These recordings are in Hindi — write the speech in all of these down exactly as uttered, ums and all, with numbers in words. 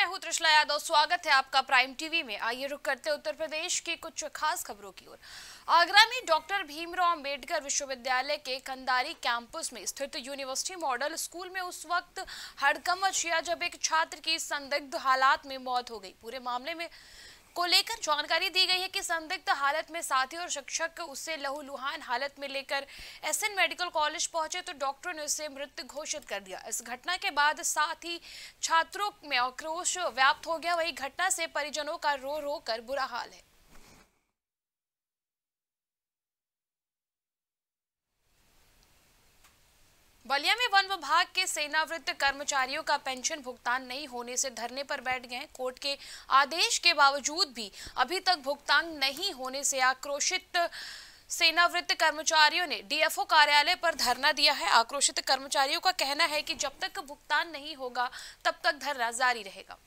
मैं हूं त्रिशला यादव। स्वागत है आपका प्राइम टीवी में। आइए रुक करते उत्तर प्रदेश की कुछ खास खबरों की ओर। आगरा में डॉक्टर भीमराव अंबेडकर विश्वविद्यालय के कंदारी कैंपस में स्थित यूनिवर्सिटी मॉडल स्कूल में उस वक्त हड़कंप मचा जब एक छात्र की संदिग्ध हालात में मौत हो गई। पूरे मामले में को लेकर जानकारी दी गई है कि संदिग्ध हालत में साथी और शिक्षक उसे लहूलुहान हालत में लेकर एसएन मेडिकल कॉलेज पहुंचे तो डॉक्टरों ने उसे मृत घोषित कर दिया। इस घटना के बाद साथी छात्रों में आक्रोश व्याप्त हो गया। वही घटना से परिजनों का रो रो कर बुरा हाल है। बलिया में वन विभाग के सेनावृत्त कर्मचारियों का पेंशन भुगतान नहीं होने से धरने पर बैठ गए। कोर्ट के आदेश के बावजूद भी अभी तक भुगतान नहीं होने से आक्रोशित सेनावृत्त कर्मचारियों ने डीएफओ कार्यालय पर धरना दिया है। आक्रोशित कर्मचारियों का कहना है कि जब तक भुगतान नहीं होगा तब तक धरना जारी रहेगा।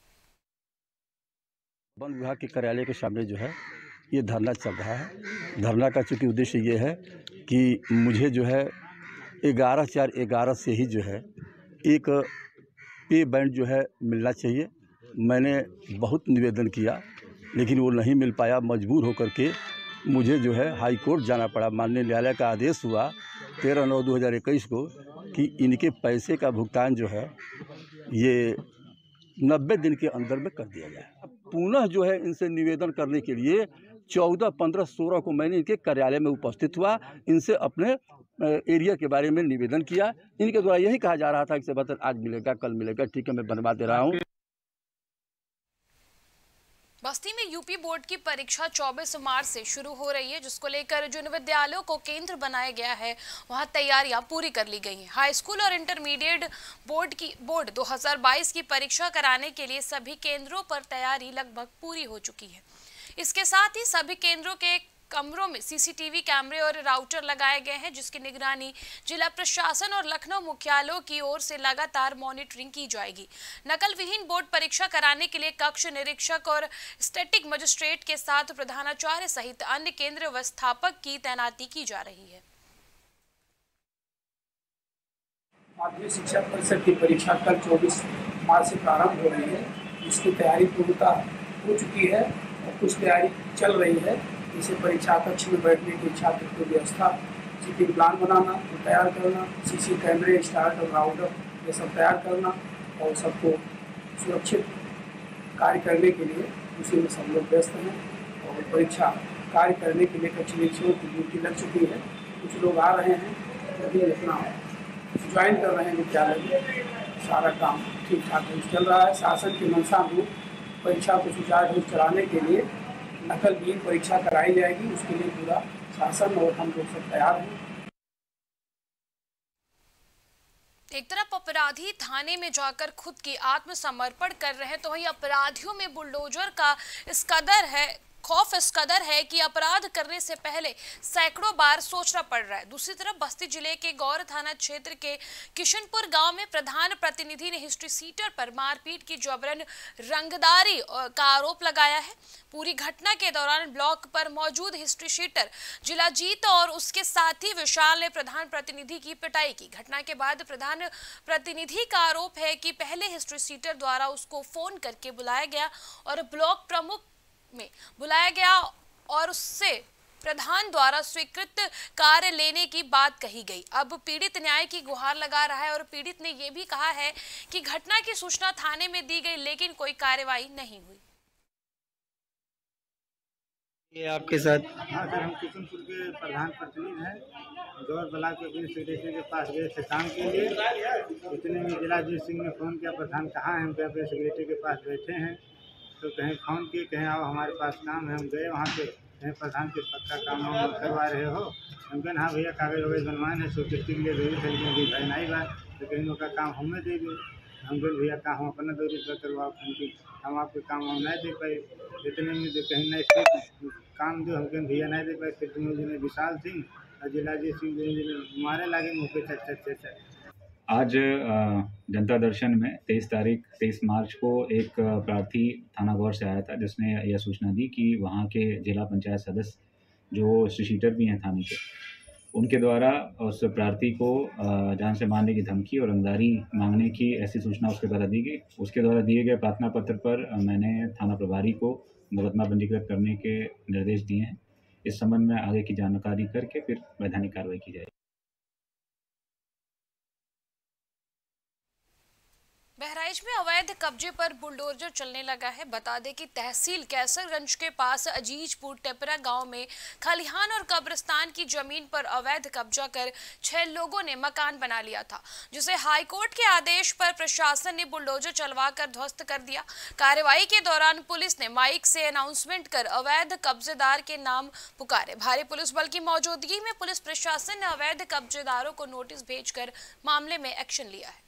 वन विभाग के कार्यालय के सामने जो है ये धरना चल रहा है। धरना का चूंकि उद्देश्य ये है कि मुझे जो है ग्यारह चार ग्यारह से ही जो है एक पे बैंड जो है मिलना चाहिए। मैंने बहुत निवेदन किया लेकिन वो नहीं मिल पाया। मजबूर होकर के मुझे जो है हाई कोर्ट जाना पड़ा। माननीय न्यायालय का आदेश हुआ तेरह नौ दो हज़ार इक्कीस को कि इनके पैसे का भुगतान जो है ये नब्बे दिन के अंदर में कर दिया जाए। पुनः जो है इनसे निवेदन करने के लिए चौदह पंद्रह सोलह को मैंने इनके कार्यालय में उपस्थित हुआ। इनसे अपने एरिया के बारे में निवेदन किया। इनके द्वारा यही कहा जा रहा था कि बता आज मिलेगा कल मिलेगा, ठीक है मैं बनवा दे रहा हूँ। बस्ती में यूपी बोर्ड की परीक्षा चौबीस मार्च से शुरू हो रही है, जिसको लेकर जिन विद्यालयों को केंद्र बनाया गया है वहां तैयारियां पूरी कर ली गई हैं। हाई स्कूल और इंटरमीडिएट बोर्ड की बोर्ड दो हज़ार बाईस की परीक्षा कराने के लिए सभी केंद्रों पर तैयारी लगभग पूरी हो चुकी है। इसके साथ ही सभी केंद्रों के कमरों में सीसीटीवी कैमरे और राउटर लगाए गए हैं, जिसकी निगरानी जिला प्रशासन और लखनऊ मुख्यालयों की ओर से लगातार मॉनिटरिंग की जाएगी। नकल विहीन बोर्ड परीक्षा कराने के लिए कक्ष निरीक्षक और स्टैटिक मजिस्ट्रेट के साथ प्रधानाचार्य सहित अन्य केंद्र व्यवस्थापक की तैनाती की जा रही है। माध्यमिक शिक्षा परिषद की परीक्षा कल चौबीस मार्च से प्रारंभ हो रही है। इसकी तैयारी पूर्णतः हो चुकी है और कुछ तैयारी चल रही है। इसे परीक्षा कक्ष में बैठने की छात्र की व्यवस्था, सीटिंग प्लान बनाना, तो तैयार करना, सीसी कैमरे, स्टार्ट और राउटर ये सब तैयार करना और सबको सुरक्षित कार्य करने के लिए उसी में सब लोग व्यस्त हैं। और परीक्षा कार्य करने के लिए कक्ष निरीक्षकों की ड्यूटी लग चुकी है। कुछ लोग आ रहे हैं, अभी अपना ज्वाइन कर रहे हैं विद्यालय में। सारा काम ठीक ठाक चल रहा है। शासन की मंशा में परीक्षा को सुचारू रूप चलाने के लिए नकल विहीन परीक्षा कराई जाएगी। उसके लिए पूरा शासन और हम लोग सब तैयार हैं। एक तरफ अपराधी थाने में जाकर खुद की आत्मसमर्पण कर रहे हैं तो वहीं अपराधियों में बुलडोजर का इस कदर है खौफ इस कदर है कि अपराध करने से पहले सैकड़ों बार सोचना पड़ रहा है। दूसरी तरफ बस्ती जिले के गौर थाना क्षेत्र के किशनपुर गांव में प्रधान प्रतिनिधि ने हिस्ट्री सीटर पर मारपीट की जबरन रंगदारी का आरोप लगाया है। पूरी घटना के दौरान ब्लॉक पर मौजूद हिस्ट्री शीटर जिलाजीत और उसके साथी विशाल ने प्रधान प्रतिनिधि की पिटाई की। घटना के बाद प्रधान प्रतिनिधि का आरोप है कि पहले हिस्ट्री सीटर द्वारा उसको फोन करके बुलाया गया और ब्लॉक प्रमुख में बुलाया गया और उससे प्रधान द्वारा स्वीकृत कार्य लेने की बात कही गई। अब पीड़ित न्याय की गुहार लगा रहा है और पीड़ित ने यह भी कहा है कि घटना की सूचना थाने में दी गई लेकिन कोई कार्रवाई नहीं हुई। ये आपके साथ? हाँ सर, हम किशनपुर के प्रधान प्रतिनिधि हैं। गौर ब्लॉक के बिन सेक्रेटरी के पास गए थे काम के लिए। इतने में जिलाजीत सिंह ने फ़ोन किया, प्रधान कहाँ हैं? हम क्या पे सेक्रेटरी के पास बैठे हैं। तो कहीं फ़ोन किए, कहीं आओ हमारे पास काम है। हम गए वहाँ पे, कहीं प्रधान के पक्का काम हम करवा रहे हो? हम कहें हाँ भैया कागज वगैरह बनवाए हैं, स्वीकृति के लिए जरूरी थे लेकिन अभी भाई नहीं बात। तो कहीं उनका काम हमें दे दे। हम कहें भैया काम हम अपना दूरी पर करवाओ, क्योंकि हम आपके काम हम नहीं दे पाए। इतने में जो कहीं नहीं काम जो हम कहें भैया नहीं दे पाए। फिर तुम्हें जिन्हें विशाल सिंह और जिलाजीत सिंह जिन्हें मारे लगे मुँह पे चट चट चट चट। आज जनता दर्शन में तेईस तारीख तेईस मार्च को एक प्रार्थी थाना गौर से आया था, जिसने यह सूचना दी कि वहाँ के जिला पंचायत सदस्य जो शीटर भी हैं थाने के, उनके द्वारा उस प्रार्थी को जान से मारने की धमकी और रंगदारी मांगने की ऐसी सूचना उसके द्वारा दी गई। उसके द्वारा दिए गए प्रार्थना पत्र पर मैंने थाना प्रभारी को मुकदमा पंजीकृत करने के निर्देश दिए हैं। इस संबंध में आगे की जानकारी करके फिर वैधानिक कार्रवाई की जाएगी। बहराइच में अवैध कब्जे पर बुलडोजर चलने लगा है। बता दें कि तहसील कैसरगंज के पास अजीजपुर टेपरा गांव में खलिहान और कब्रिस्तान की जमीन पर अवैध कब्जा कर छह लोगों ने मकान बना लिया था, जिसे हाईकोर्ट के आदेश पर प्रशासन ने बुलडोजर चलवाकर ध्वस्त कर दिया। कार्रवाई के दौरान पुलिस ने माइक से अनाउंसमेंट कर अवैध कब्जेदार के नाम पुकारे। भारी पुलिस बल की मौजूदगी में पुलिस प्रशासन ने अवैध कब्जेदारों को नोटिस भेजकर मामले में एक्शन लिया है।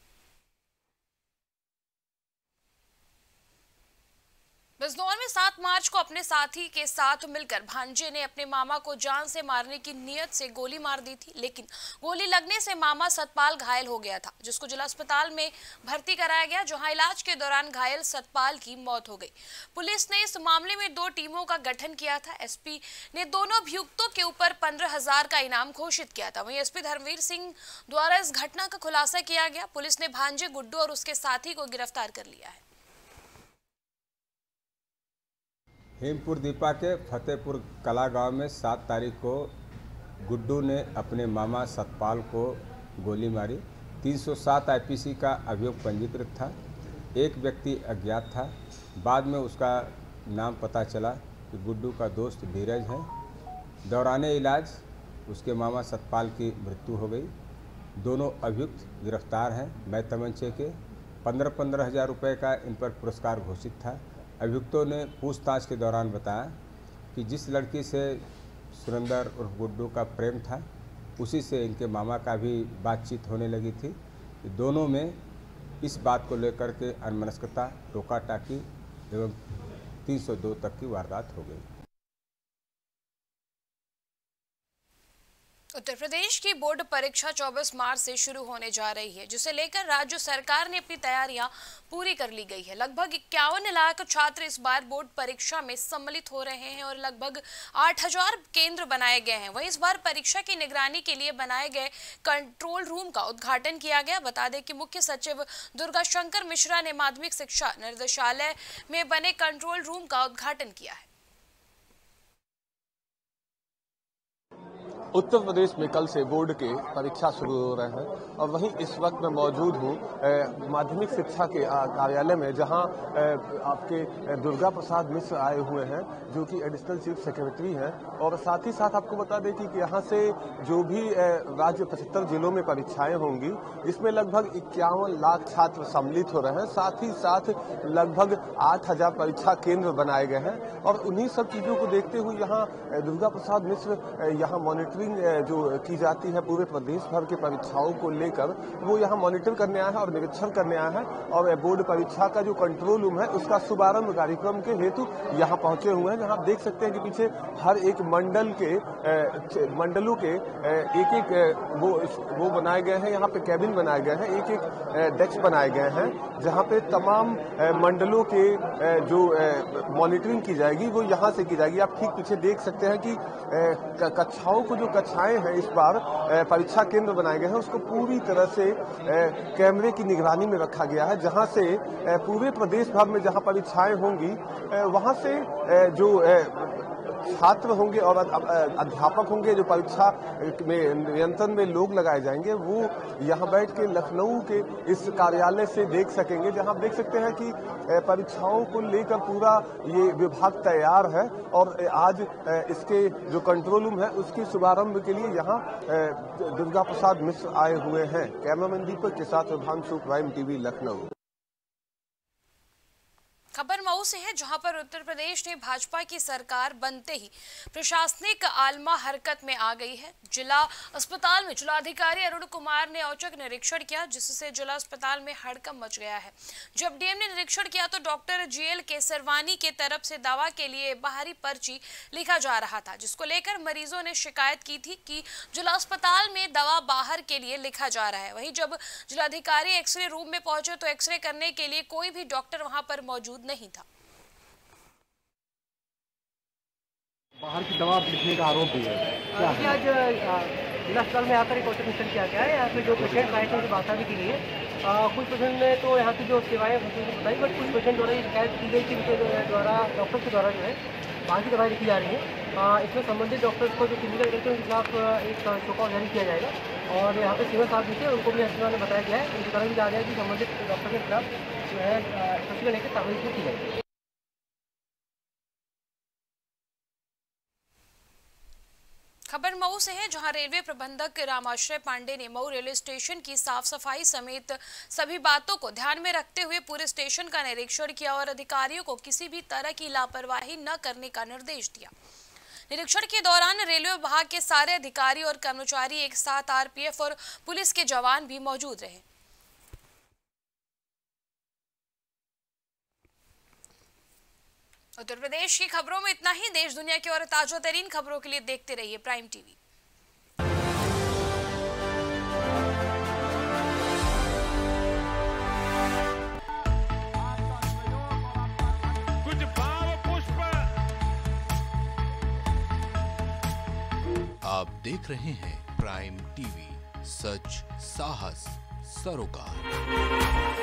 बिजनौर में सात मार्च को अपने साथी के साथ मिलकर भांजे ने अपने मामा को जान से मारने की नीयत से गोली मार दी थी, लेकिन गोली लगने से मामा सतपाल घायल हो गया था, जिसको जिला अस्पताल में भर्ती कराया गया, जहां इलाज के दौरान घायल सतपाल की मौत हो गई। पुलिस ने इस मामले में दो टीमों का गठन किया था। एसपी ने दोनों अभियुक्तों के ऊपर पंद्रह हजार का इनाम घोषित किया था। वहीं एसपी धर्मवीर सिंह द्वारा इस घटना का खुलासा किया गया। पुलिस ने भांजे गुड्डू और उसके साथी को गिरफ्तार कर लिया है। हेमपुर दीपा के फतेहपुर कला गांव में सात तारीख को गुड्डू ने अपने मामा सतपाल को गोली मारी। तीन सौ सात आईपीसी का अभियोग पंजीकृत था। एक व्यक्ति अज्ञात था। बाद में उसका नाम पता चला कि गुड्डू का दोस्त धीरज है। दौराने इलाज उसके मामा सतपाल की मृत्यु हो गई। दोनों अभियुक्त गिरफ्तार हैं। मैं तमंचे के पंद्रह पंद्रह हज़ार रुपये का इन पर पुरस्कार घोषित था। अभियुक्तों ने पूछताछ के दौरान बताया कि जिस लड़की से सुरेंद्र और गुड्डू का प्रेम था, उसी से इनके मामा का भी बातचीत होने लगी थी। दोनों में इस बात को लेकर के अनमनस्कता, टोका टाकी एवं तीन सौ दो तक की वारदात हो गई। उत्तर प्रदेश की बोर्ड परीक्षा चौबीस मार्च से शुरू होने जा रही है, जिसे लेकर राज्य सरकार ने अपनी तैयारियां पूरी कर ली गई है। लगभग इक्यावन लाख छात्र इस बार बोर्ड परीक्षा में सम्मिलित हो रहे हैं और लगभग आठ हजार केंद्र बनाए गए हैं। वहीं इस बार परीक्षा की निगरानी के लिए बनाए गए कंट्रोल रूम का उद्घाटन किया गया। बता दें कि मुख्य सचिव दुर्गा शंकर मिश्रा ने माध्यमिक शिक्षा निर्देशालय में बने कंट्रोल रूम का उद्घाटन किया है। उत्तर प्रदेश में कल से बोर्ड के परीक्षा शुरू हो रहे हैं और वहीं इस वक्त मैं मौजूद हूँ माध्यमिक शिक्षा के कार्यालय में, जहां आपके दुर्गा प्रसाद मिश्र आए हुए हैं, जो कि एडिशनल चीफ सेक्रेटरी हैं। और साथ ही साथ आपको बता दें कि यहाँ से जो भी राज्य पचहत्तर जिलों में परीक्षाएं होंगी, जिसमें लगभग इक्यावन लाख छात्र सम्मिलित हो रहे हैं। साथ ही साथ लगभग आठ हजार परीक्षा केंद्र बनाए गए हैं और उन्हीं सब चीजों को देखते हुए यहाँ दुर्गा प्रसाद मिश्र यहाँ मॉनिटरिंग जो की जाती है पूरे प्रदेश भर के परीक्षाओं को लेकर, वो यहाँ मॉनिटर करने आया है और निरीक्षण करने आया है। और बोर्ड परीक्षा का जो कंट्रोल रूम है, उसका शुभारंभ कार्यक्रम के हेतु यहाँ पहुंचे हुए हैं, जहाँ आप देख सकते हैं कि पीछे हर एक मंडल के मंडलों के एक एक वो वो बनाए गए हैं। यहाँ पे कैबिन बनाए गए हैं, एक एक डेस्क बनाए गए हैं, जहाँ पे तमाम मंडलों के जो मॉनिटरिंग की जाएगी वो यहाँ से की जाएगी। आप ठीक पीछे देख सकते हैं कि कक्षाओं को जो कक्षाएं हैं इस बार परीक्षा केंद्र बनाए गए हैं, उसको पूरी तरह से कैमरे की निगरानी में रखा गया है, जहां से पूरे प्रदेश भर में जहां परीक्षाएं होंगी वहां से जो छात्र होंगे और अध्यापक होंगे, जो परीक्षा में नियंत्रण में लोग लगाए जाएंगे, वो यहाँ बैठ के लखनऊ के इस कार्यालय से देख सकेंगे, जहाँ आप देख सकते हैं कि परीक्षाओं को लेकर पूरा ये विभाग तैयार है। और आज इसके जो कंट्रोल रूम है उसके शुभारंभ के लिए यहाँ दुर्गा प्रसाद मिश्र आए हुए हैं। कैमरामैन दीपक के साथ विभांशु, प्राइम टीवी, लखनऊ। खबर मऊ से है, जहां पर उत्तर प्रदेश ने भाजपा की सरकार बनते ही प्रशासनिक आलमा हरकत में आ गई है। जिला अस्पताल में जिलाधिकारी अरुण कुमार ने औचक निरीक्षण किया, जिससे जिला अस्पताल में हड़कंप मच गया है। जब डीएम ने निरीक्षण किया तो डॉक्टर जीएल केसरवानी के तरफ से दवा के लिए बाहरी पर्ची लिखा जा रहा था, जिसको लेकर मरीजों ने शिकायत की थी कि जिला अस्पताल में दवा बाहर के लिए लिखा जा रहा है। वहीं जब जिलाधिकारी एक्सरे रूम में पहुंचे तो एक्सरे करने के लिए कोई भी डॉक्टर वहां पर मौजूद नहीं था। बाहर की दवा लिखने का आरोप भी है। क्या आज जिला अस्पताल में आकर एक औचक निरीक्षण किया गया है। यहाँ पे जो पेशेंट आए थे उनसे बात भी की गई है। कुछ पेशेंट ने तो यहाँ की जो सेवाएं बताई, बट कुछ पेशेंट द्वारा ये शिकायत की गई कि उनके द्वारा डॉक्टर के द्वारा जो है बाहर की दवाई लिखी जा रही है। इसमें संबंधित डॉक्टर्स को जो क्लिनिकल करते हैं उनके खिलाफ एक शोकॉज जारी किया जाएगा। और यहाँ पे सिविल साहब भी थे, उनको भी अस्पताल में बताया गया है, उनकी तरफ भी जा रहा है कि संबंधित डॉक्टर के खिलाफ जो है एसओपी लेकर कार्रवाई की जाएगी। खबर मऊ से है, जहां रेलवे प्रबंधक रामाश्रय पांडे ने मऊ रेलवे स्टेशन की साफ सफाई समेत सभी बातों को ध्यान में रखते हुए पूरे स्टेशन का निरीक्षण किया और अधिकारियों को किसी भी तरह की लापरवाही न करने का निर्देश दिया। निरीक्षण के दौरान रेलवे विभाग के सारे अधिकारी और कर्मचारी एक साथ आरपीएफ और पुलिस के जवान भी मौजूद रहे। उत्तर प्रदेश की खबरों में इतना ही। देश दुनिया की और ताजा तरीन खबरों के लिए देखते रहिए प्राइम टीवी। कुछ भाव पुष्प। आप देख रहे हैं प्राइम टीवी, सच साहस सरोकार।